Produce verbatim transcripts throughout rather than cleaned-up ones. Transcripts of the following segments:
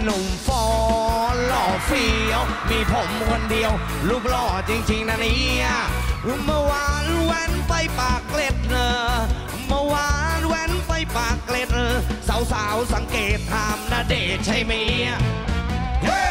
หนุ่มฟอหล่อเฟี้ยวมีผมคนเดียวรูปหล่อจริงๆนะเนี่ยเมื่อวานแว้นไปปากเกร็ดเนอเมื่อวานแว้นไปปากเกร็ดสาวๆสังเกตถามนะเดชใช่ไหมเฮ้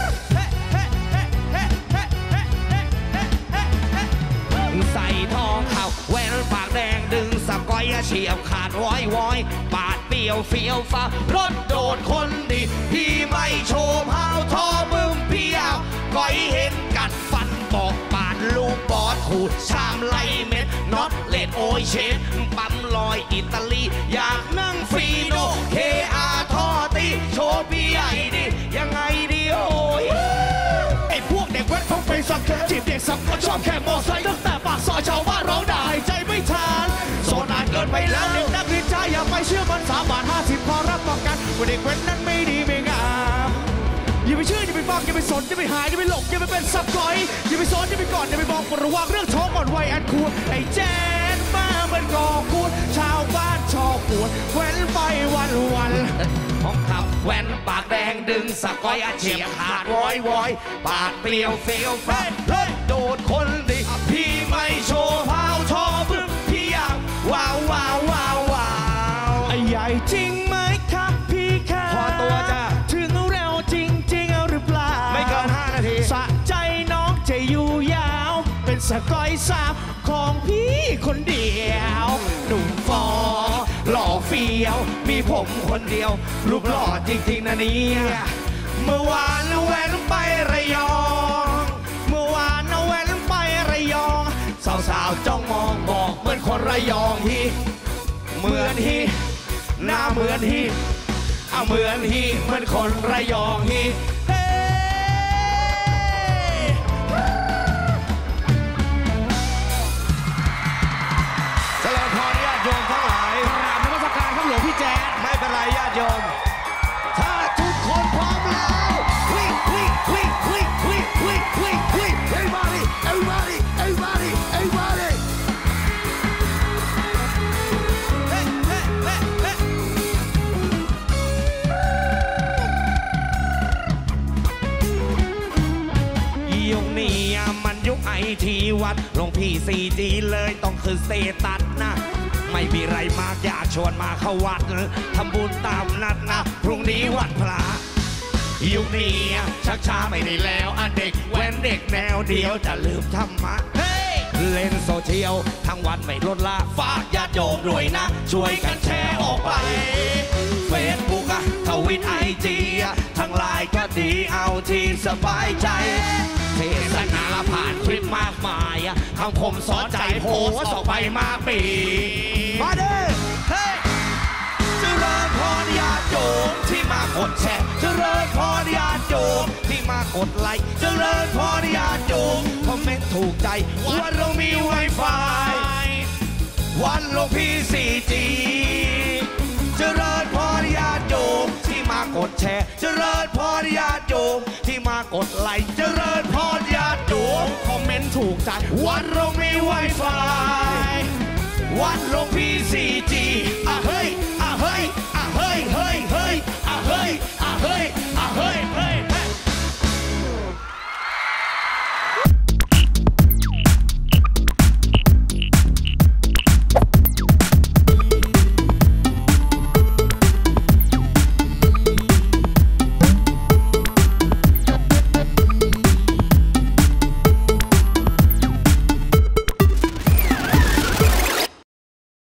ใส่ทองขาวแหวนปากแดงดึงสะก้อยเฉียบขาดว้อยว้อยปาดเปียวเฟี้ยวฟ้ารถโดดคนดีพี่ไม่โชว์พาวทอบึ้มเพียวก้อยเห็นกัดฟันบอกปาดลูกบอสขูดชามไล่เม็ดน็อตเลดโอยเชนปั๊มลอยอิตาลีอยากนั่งฟีโนเคอาทอตีโชว์พี่ใหญ่ดิยังไงดีโอ้ยไอ้พวกเด็กแว้นต้องไปสักจีบเด็กสักก็ชอบแค่มอไซค์ตั้งแต่ปากซอยชาวบ้านร้องด่าหายใจไม่ทันโซนานเกินไปแล้วเด็กนักเรียนชายอย่าไปเชื่อมันสามบาทห้าสิบพอรับประกันว่าเด็กแว้นนั้นไม่ดีไม่งามอย่าไปเชื่ออย่าไปฟังอย่าไปสนอย่าไปหายอย่าไปหลงอย่าไปเป็นซับก้อยอย่าไปซ้อนอย่าไปก่อนอย่าไปบอกระวังเรื่องท้องก่อนวัยอันควรไอ้แจ๊ดมาเป็นกอคูดชาวบ้านชอบปวดแว้นไปวันวันห้องขับแว้นปากแดงดึงสะก้อยอาเฉียบขาดวอยวอยปากเปลี่ยวเฟี้ยวฟ้ารถโดดคนดีพี่ไม่โชว์พาวทอบึ้มพี่อยากว้าวว้าวว้าวว้าวไอ้ใหญ่จริงไหมครับพี่ค่ะพอตัวจ้าถึงเร็วจริงจริงหรือเปล่าไม่เกินห้านาทีสะใจน้องจะอยู่ยาวเป็นสะก้อยสาวของพี่คนเดียวหนุ่มฟอหล่อเฟี้ยวมีผมคนเดียวรูปหล่อจริงๆนะเนี่ยเมื่อวานแว้นไประยองเมื่อวานแว้นไประยองสาวๆจ้องมองบอกเหมือนคนระยองฮีเหมือนฮีหน้าเหมือนฮีเอาเหมือนฮีเหมือนคนระยองฮีพี่แจ๊ดไม่เป็นไรญาติโยมถ้าทุกคนพร้อมแล้วคลิกคลิกคลิกคลิกคลิกคลิกคลิกคลิก everybody everybody everybody everybody เฮ้เฮ้เฮ้เฮ้ยุคนี้มันยุคไอทีวัดหลวงพี่ซีจีเลยต้องคือเซตัสนะไม่มีไรมากอยากชวนมาเข้าวัดทำบุญตามนัดนะพรุ่งนี้วันพระยุคนี้ชักช้าไม่ได้แล้วอ่ะเด็กแว้นเด็กแนวเดียวจะลืมธรรมะเฮ้เล่นโซเชียลทั้งวันไม่ลดละฝากญาติโยมด้วยนะช่วยกันแชร์ออกไปเฟซบุ๊กอะทวิตไอจีทั้งไลน์ก็ดีเอาที่สบายใจเทศนาผ่านคลิปมากมายคำคมสอนใจโพสออกไปมากปีมาเด้อเฮ้เจริญพรญาติโยมที่มากดแชร์เจริญพรญาติโยมที่มากดไลค์เจริญพรญาติโยมคอมเมนต์ถูกใจวันเรามีไวไฟวันหลวงพี่ซีจีเจริญพรญาติโยมที่มากดแชร์เจริญพรญาติโยมที่มากดไลค์เจริญพรญาติโยมคอมเมนต์ถูกใจวันเรามีไวไฟวันหลวงพี่ซีจี